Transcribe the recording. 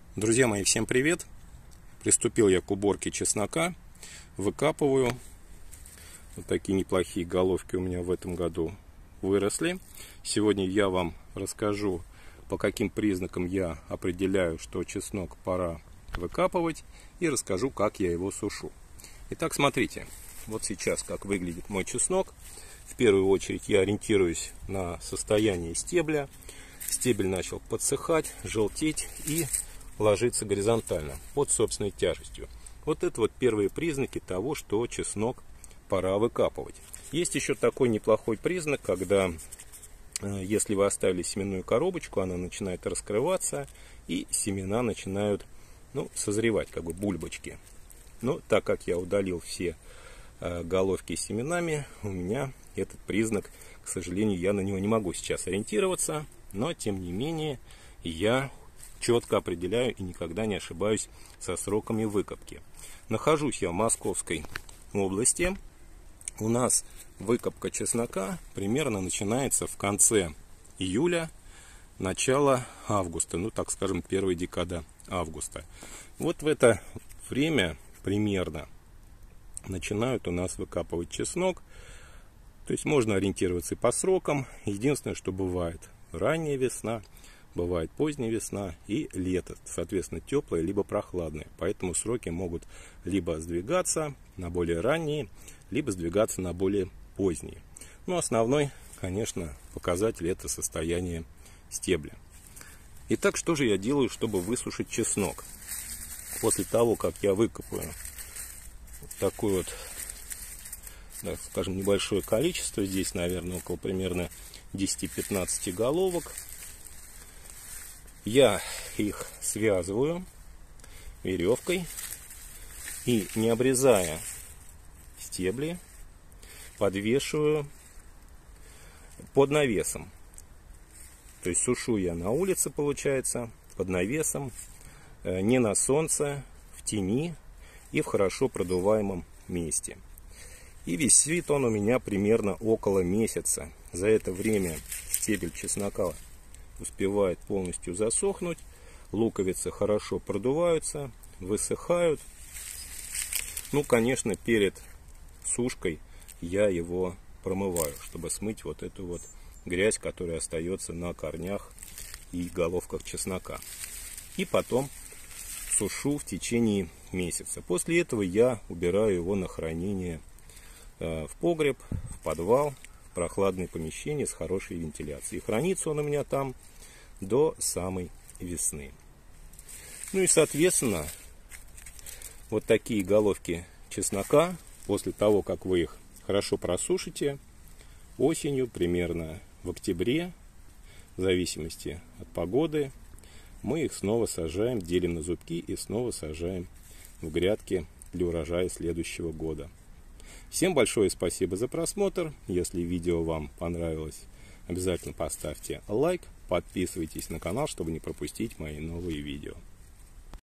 Друзья мои, всем привет! Приступил я к уборке чеснока. Выкапываю. Вот такие неплохие головки у меня в этом году выросли. Сегодня я вам расскажу, по каким признакам я определяю, что чеснок пора выкапывать, и расскажу, как я его сушу. Итак, смотрите, вот сейчас как выглядит мой чеснок. В первую очередь я ориентируюсь на состояние стебля. Стебель начал подсыхать, желтеть и ложиться горизонтально под собственной тяжестью. Вот это вот первые признаки того, что чеснок пора выкапывать. Есть еще такой неплохой признак, когда, если вы оставили семенную коробочку, она начинает раскрываться и семена начинают созревать, как бы бульбочки. Но так как я удалил все головки с семенами, у меня этот признак, к сожалению, я на него не могу сейчас ориентироваться, но тем не менее я четко определяю и никогда не ошибаюсь со сроками выкопки. Нахожусь я в Московской области. У нас выкопка чеснока примерно начинается в конце июля, начало августа, так скажем, первая декада августа. Вот в это время примерно начинают у нас выкапывать чеснок. То есть можно ориентироваться и по срокам. Единственное, что бывает ранняя весна, бывает поздняя весна и лето, соответственно, теплое либо прохладное. Поэтому сроки могут либо сдвигаться на более ранние, либо сдвигаться на более поздние. Основной, конечно, показатель — это состояние стебля. Итак, что же я делаю, чтобы высушить чеснок? После того, как я выкопаю вот такое вот, так скажем, небольшое количество, здесь, наверное, около примерно 10-15 головок, я их связываю веревкой и, не обрезая стебли, подвешиваю под навесом. То есть сушу я на улице, получается, под навесом, не на солнце, в тени и в хорошо продуваемом месте. И висит он у меня примерно около месяца. За это время стебель чеснока успевает полностью засохнуть, луковицы хорошо продуваются, высыхают. Конечно, перед сушкой я его промываю, чтобы смыть вот эту вот грязь, которая остается на корнях и головках чеснока. И потом сушу в течение месяца. После этого я убираю его на хранение в погреб, в подвал, в прохладное помещение с хорошей вентиляцией. И хранится он у меня там до самой весны. И, соответственно, вот такие головки чеснока, после того, как вы их хорошо просушите, осенью, примерно в октябре, в зависимости от погоды, мы их снова сажаем, делим на зубки и снова сажаем в грядки для урожая следующего года. Всем большое спасибо за просмотр. Если видео вам понравилось, обязательно поставьте лайк, подписывайтесь на канал, чтобы не пропустить мои новые видео.